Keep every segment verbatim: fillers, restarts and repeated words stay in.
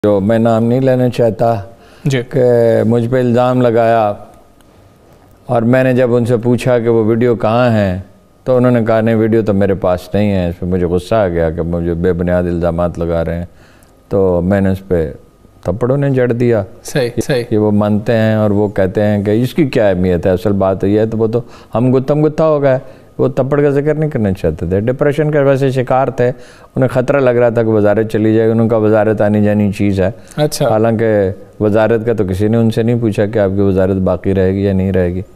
جو میں نام نہیں لینا چاہتا جی کہ مجھ پہ الزام لگایا، اور میں نے جب ان سے پوچھا کہ وہ ویڈیو کہاں ہیں تو انہوں نے کہا نہیں ویڈیو تو میرے پاس نہیں ہے۔ اس پہ مجھے غصہ آ گیا کہ مجھے بے بنیاد الزامات لگا رہے ہیں، تو میں نے اس پہ تھپڑوں نے جڑ دیا۔ صحیح صحیح کہ وہ مانتے ہیں اور وہ کہتے ہیں کہ اس کی کیا اہمیت ہے، اصل بات یہ ہے تو وہ تو ہم گتم گتھا ہو گئے۔ وہ تھپڑ کا ذکر نہیں کرنا چاہتے تھے، ڈپریشن کا ویسے شکار تھے، انہیں خطرہ لگ رہا تھا کہ وزارت چلی جائے گی، ان کا وزارت آنی جانی چیز ہے۔ اچھا، حالانکہ وزارت کا تو کسی نے ان سے نہیں پوچھا کہ آپ کی وزارت باقی رہے گی یا نہیں رہے گی۔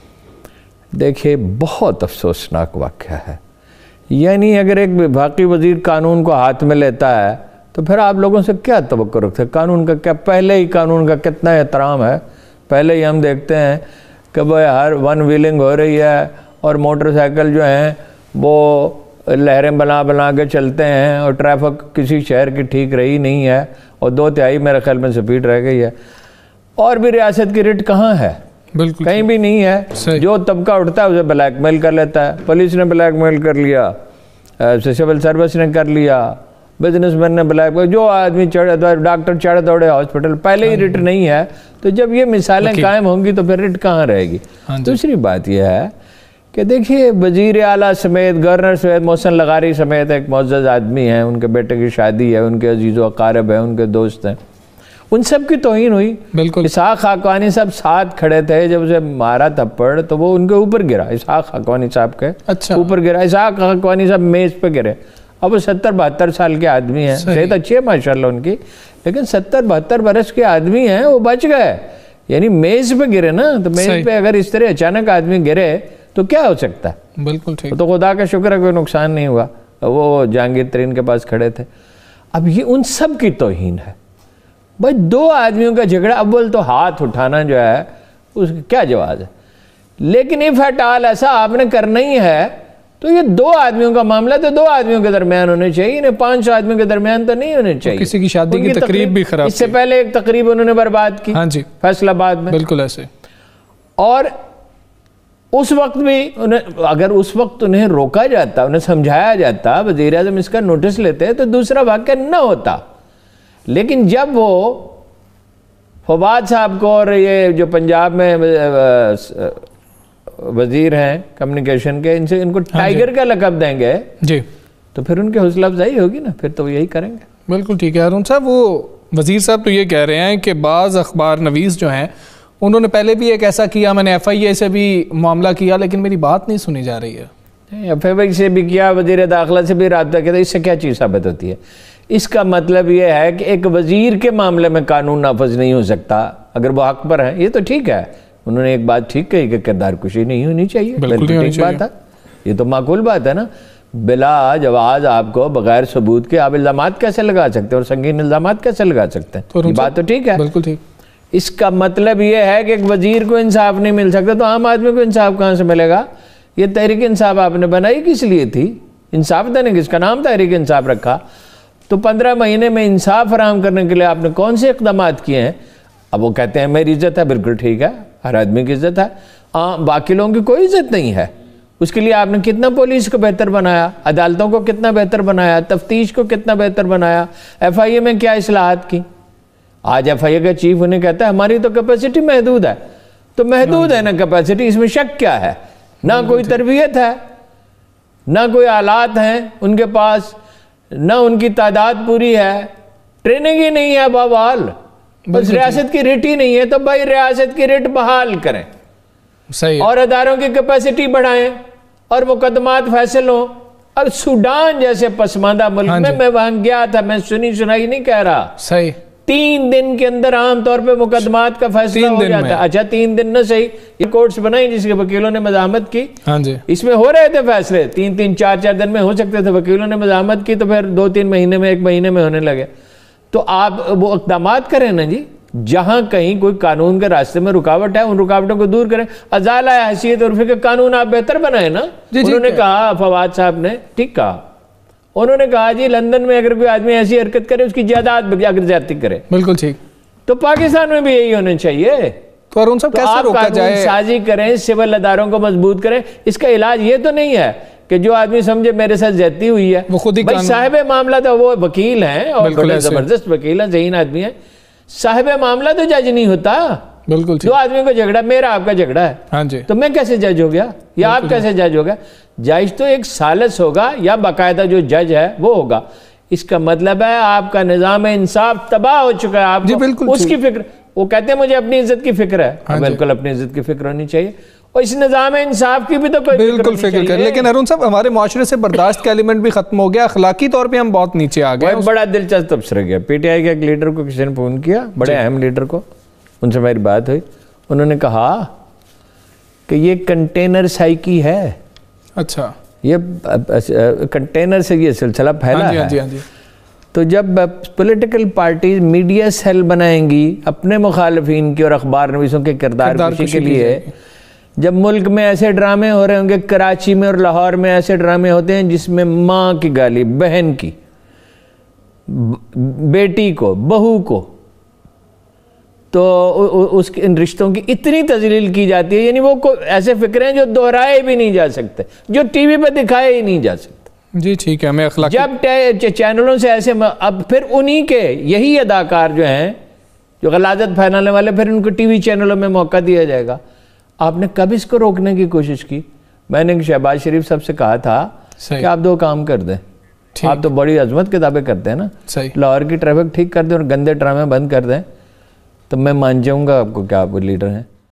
دیکھیے بہت افسوسناک واقعہ ہے، یعنی اگر ایک وفاقی وزیر قانون کو ہاتھ میں لیتا ہے تو پھر آپ لوگوں سے کیا توقع رکھتے ہیں؟ قانون کا کیا، پہلے ہی قانون کا کتنا احترام ہے، پہلے ہی ہم دیکھتے ہیں کہ وہ ہر ون ویلنگ ہو رہی ہے اور موٹر سائیکل جو ہیں وہ لہریں بنا بنا کے چلتے ہیں، اور ٹریفک کسی شہر کی ٹھیک رہی نہیں ہے، اور دو تہائی میرے خیال میں سپیڈ رہ گئی ہے، اور بھی ریاست کی رٹ کہاں ہے؟ بالکل کہیں بھی نہیں ہے۔ جو طبقہ اٹھتا ہے اسے بلیک میل کر لیتا ہے، پولیس نے بلیک میل کر لیا، سول سروس نے کر لیا، بزنس مین نے بلیک میل، جو آدمی چڑھے ڈاکٹر چڑھ دوڑے ہاسپٹل، پہلے ہی رٹ نہیں ہے، تو جب یہ مثالیں قائم ہوں گی تو پھر رٹ کہاں رہے گی؟ دوسری بات یہ ہے کہ دیکھیے وزیر اعلیٰ سمیت، گورنر سمیت، محسن لغاری سمیت ایک معزز آدمی ہیں، ان کے بیٹے کی شادی ہے، ان کے عزیز و اقارب ہیں، ان کے دوست ہیں، ان سب کی توہین ہوئی۔ بالکل اسحاق خاقانی صاحب ساتھ کھڑے تھے، جب اسے مارا تھپڑ تو وہ ان کے اوپر گرا، اسحاق خاقانی صاحب کے اوپر گرا، اسحاق خاقانی صاحب میز پہ گرے۔ اب وہ ستر بہتر سال کے آدمی ہیں، صحت اچھی ہے ماشاءاللہ ان کی، لیکن ستر بہتر برس کے آدمی ہیں، وہ بچ گئے، یعنی میز پہ گرے نا، تو میز پہ اگر اس طرح اچانک آدمی گرے تو کیا ہو سکتا ہے؟ بالکل ٹھیک، تو خدا کا شکر ہے کوئی نقصان نہیں ہوا، وہ جہانگیر ترین کے پاس کھڑے تھے۔ اب یہ ان سب کی توہین ہے بھائی، دو آدمیوں کا جھگڑا، اول تو ہاتھ اٹھانا جو ہے اس کا کیا جواز ہے، لیکن اف ایٹ آل ایسا آپ نے کرنا ہی ہے تو یہ دو آدمیوں کا معاملہ تو دو آدمیوں کے درمیان ہونے چاہیے، انہیں پانچ آدمیوں کے درمیان تو نہیں ہونے چاہیے۔ کسی کی شادی کی تقریب بھی خراب، اس سے پہلے ایک تقریب انہوں نے برباد کی ہاں جی فیصل آباد میں، بالکل ایسے، اور اس وقت بھی انہیں اگر اس وقت انہیں روکا جاتا، انہیں سمجھایا جاتا، وزیر اعظم اس کا نوٹس لیتے تو دوسرا واقعہ نہ ہوتا۔ لیکن جب وہ فواد صاحب کو اور یہ جو پنجاب میں وزیر ہیں کمیونیکیشن کے، ان سے ان کو ٹائیگر کا لقب دیں گے جی تو پھر ان کی حوصلہ افزائی ہوگی نا، پھر تو یہی کریں گے۔ بالکل ٹھیک ہے ارون صاحب، وہ وزیر صاحب تو یہ کہہ رہے ہیں کہ بعض اخبار نویس جو ہیں انہوں نے پہلے بھی ایک ایسا کیا، میں نے ایف آئی اے سے بھی معاملہ کیا، لیکن میری بات نہیں سنی جا رہی ہے۔ ایف آئی اے سے بھی کیا، وزیر داخلہ سے بھی رابطہ کیا، اس سے کیا چیز ثابت ہوتی ہے؟ اس کا مطلب یہ ہے کہ ایک وزیر کے معاملے میں قانون نافذ نہیں ہو سکتا اگر وہ حق پر ہیں۔ یہ تو ٹھیک ہے، انہوں نے ایک بات ٹھیک کہی کہ کردار کشی نہیں ہونی چاہیے، بالکل ٹھیک بات ہے، یہ تو معقول بات ہے نا۔ بلا جواز آپ کو بغیر ثبوت کے آپ الزامات کیسے لگا سکتے ہیں، اور سنگین الزامات کیسے لگا سکتے ہیں؟ یہ بات تو ٹھیک ہے، بالکل ٹھیک۔ اس کا مطلب یہ ہے کہ ایک وزیر کو انصاف نہیں مل سکتا تو عام آدمی کو انصاف کہاں سے ملے گا؟ یہ تحریک انصاف آپ نے بنائی کس لیے تھی؟ انصاف دینے کس کا نام تحریک انصاف رکھا؟ تو پندرہ مہینے میں انصاف فراہم کرنے کے لیے آپ نے کون سے اقدامات کیے ہیں؟ اب وہ کہتے ہیں میری عزت ہے، بالکل ٹھیک ہے، ہر آدمی کی عزت ہے، ہاں باقی لوگوں کی کوئی عزت نہیں ہے۔ اس کے لیے آپ نے کتنا پولیس کو بہتر بنایا، عدالتوں کو کتنا بہتر بنایا، تفتیش کو کتنا بہتر بنایا، ایف آئی اے میں کیا اصلاحات کی؟ آج ایف آئی اے کا چیف انہیں کہتا ہے ہماری تو کیپیسٹی محدود ہے، تو محدود ہے نا کیپیسٹی، اس میں شک کیا ہے؟ نہ کوئی تربیت ہے، نہ کوئی آلات ہیں ان کے پاس، نہ ان کی تعداد پوری ہے، ٹریننگ ہی نہیں ہے بحال، بس ریاست کی ریٹ ہی نہیں ہے، تو بھائی ریاست کی ریٹ بحال کریں، صحیح، اور اداروں کی کیپیسٹی بڑھائیں، اور مقدمات فیصل ہوں۔ اور سوڈان جیسے پسماندہ ملک میں میں وہاں گیا تھا، میں سنی سنائی نہیں کہہ رہا، صحیح، تین دن کے اندر عام طور پہ مقدمات کا فیصلہ ہو جاتا ہے۔ اچھا تین دن نہ صحیح، یہ کورٹس بنائی جس کے وکیلوں نے مزاحمت کی، ہاں جی، اس میں ہو رہے تھے فیصلے تین تین چار چار دن میں ہو سکتے تھے، وکیلوں نے مزاحمت کی تو پھر دو تین مہینے میں، ایک مہینے میں ہونے لگے۔ تو آپ وہ اقدامات کریں نا جی، جہاں کہیں کوئی قانون کے راستے میں رکاوٹ ہے ان رکاوٹوں کو دور کریں، ازالہ حیثیت عرفی کا قانون آپ بہتر بنائیں نا۔ انہوں نے کہا، فواد صاحب نے ٹھیک کہا، انہوں نے کہا جی لندن میں اگر کوئی آدمی ایسی حرکت کرے اس کی جائیداد اگر زیادتی کرے، بالکل ٹھیک، تو پاکستان میں بھی یہی ہونا چاہیے۔ تو ارون صاحب کیسے روکا جائے؟ سازی کریں، سول اداروں کو مضبوط کریں۔ اس کا علاج یہ تو نہیں ہے کہ جو آدمی سمجھے میرے ساتھ زیادتی ہوئی ہے وہ خود ہی بھائی صاحب معاملہ تو وہ وکیل ہیں اور بڑے زبردست وکیل ہیں، ذہین آدمی ہیں، صاحب معاملہ تو جج نہیں ہوتا. بالکل دو آدمی کو جھگڑا، میرا آپ کا جھگڑا ہے، ہاں جی، تو میں کیسے جج ہو گیا یا آپ کیسے جج ہو گیا؟ جج تو ایک ثالث ہوگا یا باقاعدہ جو جج ہے وہ ہوگا. اس کا مطلب ہے آپ کا نظام انصاف تباہ ہو چکا ہے. آپ کو اس کی فکر، وہ کہتے ہیں مجھے اپنی عزت کی فکر ہے، بالکل اپنی عزت کی فکر ہونی چاہیے، اور اس نظام انصاف کی بھی تو کوئی بالکل فکر کر. لیکن ارون صاحب ہمارے معاشرے سے برداشت کا ایلیمنٹ بھی ختم ہو گیا، اخلاقی طور پہ ہم بہت نیچے آ گئے. بڑا دلچسپ تبصرہ کیا پی ٹی آئی کے ایک لیڈر کو کسی نے فون کیا، بڑے اہم لیڈر کو، ان سے میری بات ہوئی، انہوں نے کہا کہ یہ کنٹینر سائیکی ہے. اچھا، یہ کنٹینر سے یہ سلسلہ پھیلا ہے. تو جب پولیٹیکل پارٹیز میڈیا سیل بنائیں گی اپنے مخالفین کی اور اخبار نویسوں کے کردار کشی کے لیے، جب ملک میں ایسے ڈرامے ہو رہے ہوں گے، کراچی میں اور لاہور میں ایسے ڈرامے ہوتے ہیں جس میں ماں کی گالی، بہن کی، بیٹی کو، بہو کو، تو اس کے ان رشتوں کی اتنی تذلیل کی جاتی ہے، یعنی وہ ایسے فکریں جو دہرائے بھی نہیں جا سکتے، جو ٹی وی پہ دکھائے ہی نہیں جا سکتے. جی ٹھیک ہے، ہمیں اخلاق جب چینلوں سے ایسے، اب پھر انہی کے یہی اداکار جو ہیں جو غلاظت پھیلانے والے، پھر ان کو ٹی وی چینلوں میں موقع دیا جائے گا. آپ نے کب اس کو روکنے کی کوشش کی؟ میں نے شہباز شریف صاحب سے کہا تھا کہ آپ دو کام کر دیں، آپ تو بڑی عظمت کتابیں کرتے ہیں نا، لاہور کی ٹریفک ٹھیک کر دیں اور گندے ڈرامے بند کر دیں، تو میں مان جاؤں گا آپ کو کہ آپ وہ لیڈر ہیں.